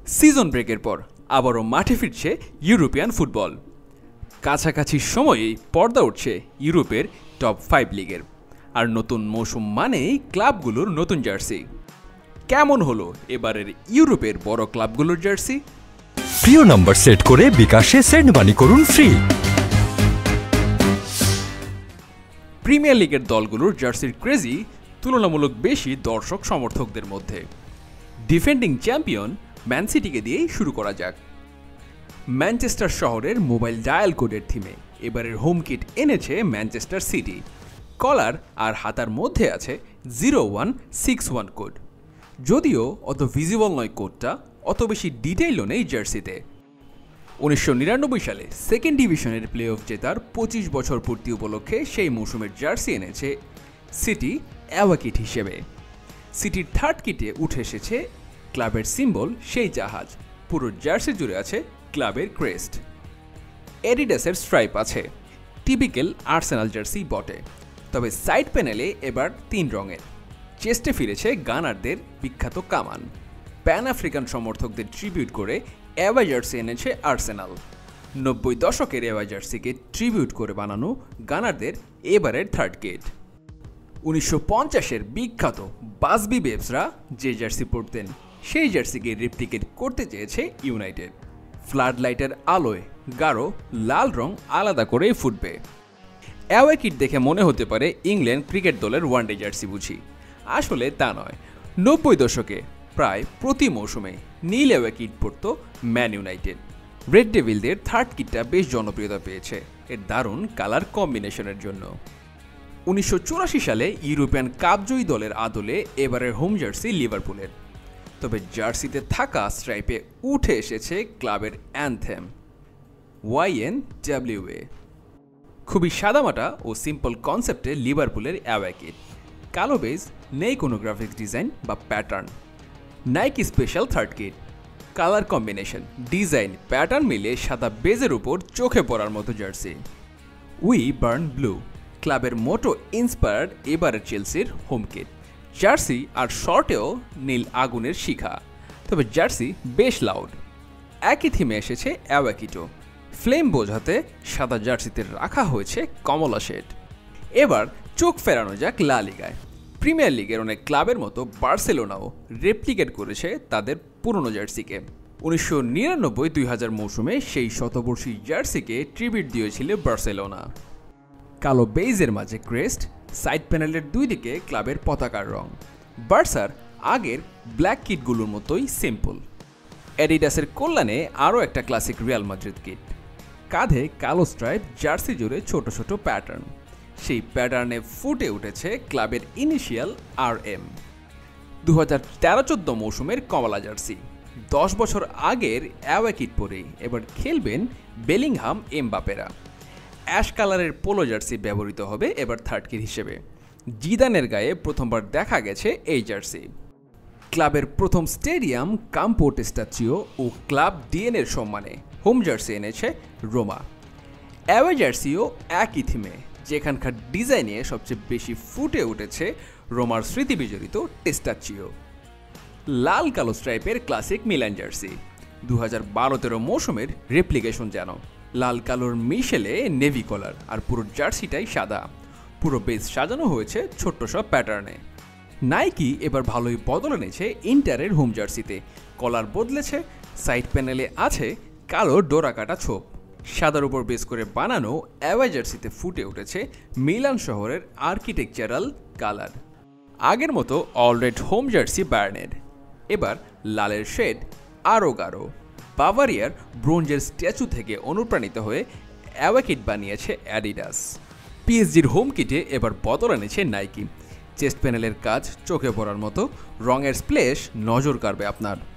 Season ব্রেকের পর আবারও মাঠে ফিরছে ইউরোপিয়ান ফুটবল। কাছাকাছি সময়েই পর্দা উঠছে ইউরোপের টপ 5 লিগের, আর নতুন মৌসুম মানেই ক্লাবগুলোর নতুন জার্সি। কেমন হলো এবারের ইউরোপের বড় ক্লাবগুলোর জার্সি? প্রিয় নম্বর সেট করে বিকাশে সেন্ড মানি করুন ফ্রি। প্রিমিয়ার লিগের দলগুলোর জার্সির ক্রেজি তুলনামূলক বেশি দর্শক সমর্থকদের মধ্যে। ডিফেন্ডিং চ্যাম্পিয়ন ম্যান সিটিকে দিয়েই শুরু করা যাক। ম্যানচেস্টার শহরের মোবাইল ডায়াল কোডের থিমে এবারের হোম কিট এনেছে ম্যানচেস্টার সিটি। কলার আর হাতার মধ্যে আছে 0161 কোড। যদিও অত ভিজিবল নয় কোডটা, অত বেশি ডিটেইলও নেই জার্সিতে। 1999 সালে সেকেন্ড ডিভিশনের প্লে অফ জেতার 25 বছর পূর্তি উপলক্ষে সেই মৌসুমের জার্সি এনেছে সিটি অ্যাওয়ে কিট হিসেবে। সিটির থার্ড কিটে উঠে এসেছে ক্লাবের সিম্বল সেই জাহাজ। পুরো জার্সি জুড়ে আছে ক্লাবের ক্রেস্ট। এডিডাসের স্ট্রাইপ আছে, টিপিক্যাল আর্সেনাল জার্সি বটে, তবে সাইড প্যানেলে এবার 3 রঙের। চেস্টে ফিরেছে গানারদের বিখ্যাত কামান। প্যান আফ্রিকান সমর্থকদের ট্রিবিউট করে অ্যাওয়ে জার্সি এনেছে আর্সেনাল। 90 দশকের অ্যাওয়ে জার্সিকে ট্রিবিউট করে বানানো গানারদের এবারের থার্ড কিট। 1950-এর বিখ্যাত বাসবি বেবসরা যে জার্সি পরতেন, সেই জার্সিকে রেপ্লিকেট করতে চেয়েছে ইউনাইটেড। ফ্লাড লাইটের আলোয় গাঢ় লাল রং আলাদা করে ফুটবে। অ্যাওয়ে কিট দেখে মনে হতে পারে ইংল্যান্ড ক্রিকেট দলের ওয়ানডে জার্সি বুঝি। আসলে তা নয়। 90 দশকে প্রায় প্রতি মৌসুমে নীল অ্যাওয়ে কিট পরত ম্যান ইউনাইটেড। রেড ডেভিলদের থার্ড কিটটা বেশ জনপ্রিয়তা পেয়েছে এর দারুণ কালার কম্বিনেশনের জন্য। 1984 সালে ইউরোপিয়ান কাপজয়ী দলের আদলে এবারের হোম জার্সি লিভারপুলের, তবে জার্সিতে থাকা স্ট্রাইপে উঠে এসেছে ক্লাবের অ্যানথেম YNWA। খুবই সাদামাটা ও সিম্পল কনসেপ্টে লিভারপুলের অ্যাওয়ে কিট। কালো বেজ, নেই কোনো গ্রাফিক্স ডিজাইন বা pattern. Nike special third kit, colour combination, design, pattern মিলে সাদা বেজের উপর চোখে পড়ার মতো জার্সি। উই বার্ন ব্লু, ক্লাবের মোটো ইন্সপায়ার্ড এবারের চেলসির হোম কিট। জার্সি আর শর্টেও নীল আগুনের শিখা, তবে জার্সি বেশ লাউড। একই থিমে এসেছে অ্যাওয়ে কিটও। ফ্লেম বোঝাতে সাদা জার্সিতে রাখা হয়েছে কমলা শেড। এবার চোখ ফেরানো যাক লা লিগায়। প্রিমিয়ার লিগের অনেক ক্লাবের মতো বার্সেলোনাও রেপ্লিকেট করেছে তাদের পুরনো জার্সিকে। 1999-2000 মৌসুমে সেই শতবর্ষী জার্সিকে ট্রিবিউট দিয়েছিল বার্সেলোনা। কালো বেইজের মাঝে ক্রেস্ট, সাইড প্যানেলের দুই দিকে ক্লাবের পতাকার রং। বার্সার আগের ব্ল্যাক কিটগুলোর মতোই সিম্পল। অ্যাডিডাসের কল্যাণে আরও একটা ক্লাসিক রিয়াল মাদ্রিদ কিট। কাঁধে কালো স্ট্রাইপ, জার্সি জুড়ে ছোট ছোট প্যাটার্ন। সেই প্যাটার্নে ফুটে উঠেছে ক্লাবের ইনিশিয়াল RM। 2013-14 মৌসুমের কমলা জার্সি। 10 বছর আগের অ্যাওয়ে কিট পরেই এবার খেলবেন বেলিংহাম এমবাপেরা। অ্যাশ কালারের পোলো জার্সি ব্যবহৃত হবে এবার থার্ড কিট হিসেবে। জিদানের গায়ে প্রথমবার দেখা গেছে এই জার্সি। ক্লাবের প্রথম স্টেডিয়াম কাম্পো টেস্টাচিও ও ক্লাব ডিএনের সম্মানে হোম জার্সি এনেছে রোমা। অ্যাওয়ে জার্সিও একই থিমে, যেখানকার ডিজাইনে সবচেয়ে বেশি ফুটে উঠেছে রোমার স্মৃতি বিজড়িত টেস্টাচিও। লাল কালো স্ট্রাইপের ক্লাসিক মিলান জার্সি। 2012-13 মৌসুমের রেপ্লিকেশন যেন। লাল কালোর মিশেলে নেভি কলার, আর পুরো জার্সিটাই সাদা। পুরো বেস সাজানো হয়েছে ছোট্ট সব প্যাটার্নে। নাইকি এবার ভালোই বদল এনেছে ইন্টারের হোম জার্সিতে। কলার বদলেছে, সাইড প্যানেলে আছে কালো ডোরা কাটা ছোপ। সাদার উপর বেস করে বানানো অ্যাওয়ে জার্সিতে ফুটে উঠেছে মিলান শহরের আর্কিটেকচারাল কালার। আগের মতো অলরেড হোম জার্সি বার্নের, এবার লালের শেড আরও গাঢ়। বাভারিয়ার ব্রোঞ্জের স্ট্যাচু থেকে অনুপ্রাণিত হয়ে অ্যাওয়ে কিট বানিয়েছে অ্যাডিডাস। পিএসজির হোম কিটে এবার বদল এনেছে নাইকি। চেস্ট প্যানেলের কাজ চোখে পড়ার মতো, রঙের স্প্লেশ নজর কাড়বে আপনার।